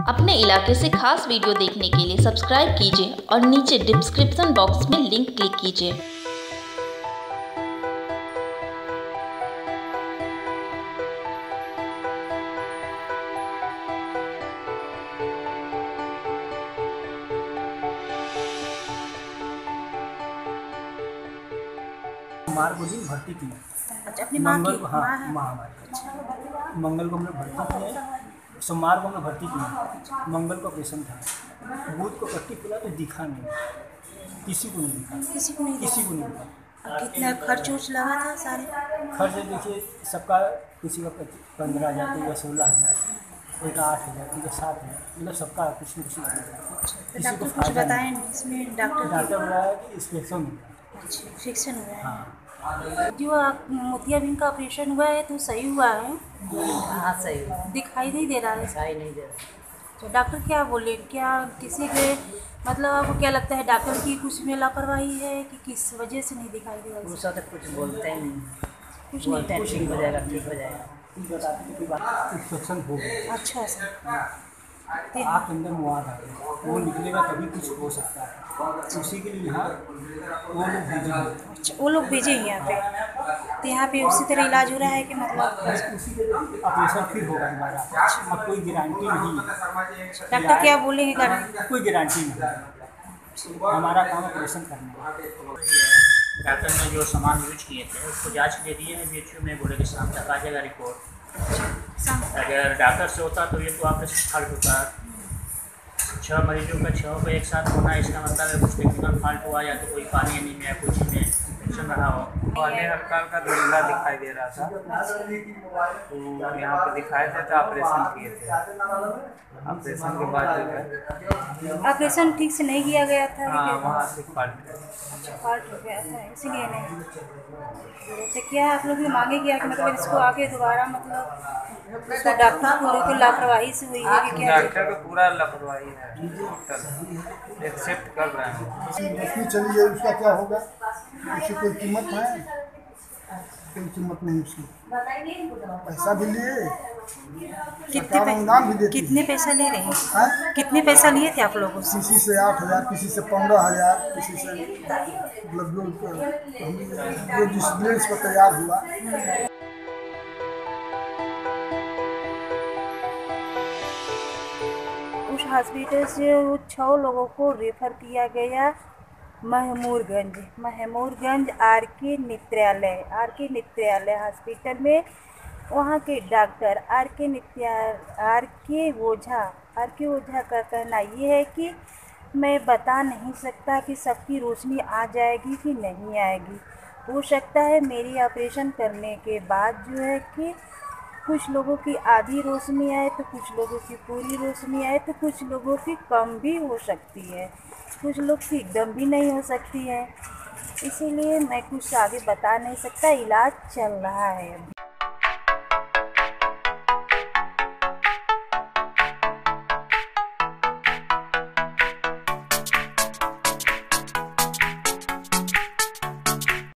अपने इलाके से खास वीडियो देखने के लिए सब्सक्राइब कीजिए और नीचे डिस्क्रिप्शन बॉक्स में लिंक क्लिक कीजिए। मार को दिन भर्ती किया। अच्छा, अपनी माँ की हाँ, माँ हमारी। मंगल को हमने भर्ती किया, सोमवार को हमने भर्ती किया, मंगल को ऑपरेशन था, बुध को पट्टी खुला तो दिखा नहीं, किसी को नहीं दिखा, किसी को नहीं दिखा। कितना खर्च उर्च लगा था सारे? खर्च देखिए सबका, किसी का 15,000, किसी का 16,000, कोई का 8,000, किसी का 7,000, मतलब सबका कुछ न कुछ लगेगा। किसी को कुछ बताएं इसमें? डॉक्टर बताया कि इंस्पेक्शन होगा। अच्छा, फिक्सन हुआ है। हाँ, जो मोतियाबिंद का ऑपरेशन हुआ है तो सही हुआ है? हाँ सही हुआ। दिखाई नहीं दे रहा है? दिखाई नहीं दे रहा। तो डॉक्टर क्या बोले? क्या किसी के मतलब आपको क्या लगता है, डॉक्टर की कुछ में लापरवाही है कि किस वजह से नहीं दिखाई दे रहा? उसका तो कुछ बोलते ही नहीं, कुछ बोलते हैं नहीं। ठीक हो जाएगा, ठीक हो जाएगा। इंस्पेक्शन हो गया। अच्छा सर। आँख के अंदर मुआद आ गया, वो निकलेगा तभी कुछ हो सकता है, उसी के लिए यहाँ वो लोग भेजेंगे। अच्छा, वो लोग भेजे यहाँ पे, तो यहाँ पे उसी तरह इलाज हो रहा है कि मतलब उसी के ऑपरेशन फिर होगा दोबारा। अब कोई गारंटी नहीं है। डॉक्टर क्या बोलेंगे? गारंटी कोई गारंटी नहीं है, हमारा काम ऑपरेशन करना है। डॉक्टर ने जो सामान यूज किए थे उसको जांच के लिए दिए हैं बीएचयू में, बोले कि शाम तक आ जाएगा रिपोर्ट। अगर डॉक्टर से होता तो ये तो ऑपरेशन फॉल्ट होता। 6 मरीजों का 6 को एक साथ होना, इसका मतलब है कुछ टेक्निकल फॉल्ट हुआ, या तो कोई पानी नहीं में या कुछ में इन्फेक्शन रहा हो। वाले हड़ताल का धुंधला दिखाई दे रहा था, तो यहाँ पर दिखाए थे तो ऑपरेशन किए थे। ऑपरेशन के बाद जो है ऑपरेशन ठीक से नहीं किया गया था? हाँ, वहाँ से फॉल्ट है। अच्छा, फॉल्ट हो गया था इसीलिए नहीं। तो क्या आप लोग ने मांगे किया कि मतलब इसको आगे दोबारा मतलब तो डॉक्टर को लेकर लापरवाही से हुई है कि क्या? डॉक्टर का पूरा लापरवाही है, टोटल एक्सेप्ट कर रहे हैं। चलिए उसका क्या होगा, उसकी कोई कीमत है? कोई कीमत नहीं उसकी। पैसा भी लिए, कितने पैसा ले रहे हैं? कितने पैसा लिए थे आप लोगों से? किसी से 8,000, किसी से 15,000, किसी से मतलब जो जिस ड्रेस पर तैयार हुआ। उस हॉस्पिटल से 6 लोगों को रेफर किया गया महमूरगंज आर के नेत्रालय हॉस्पिटल में। वहाँ के डॉक्टर आर के ओझा का कहना ये है कि मैं बता नहीं सकता कि सबकी रोशनी आ जाएगी कि नहीं आएगी। हो सकता है मेरी ऑपरेशन करने के बाद जो है कि कुछ लोगों की आधी रोशनी आए, तो कुछ लोगों की पूरी रोशनी आए, तो कुछ लोगों की कम भी हो सकती है, कुछ लोग की एकदम भी नहीं हो सकती है। इसीलिए मैं कुछ आगे बता नहीं सकता, इलाज चल रहा है अभी।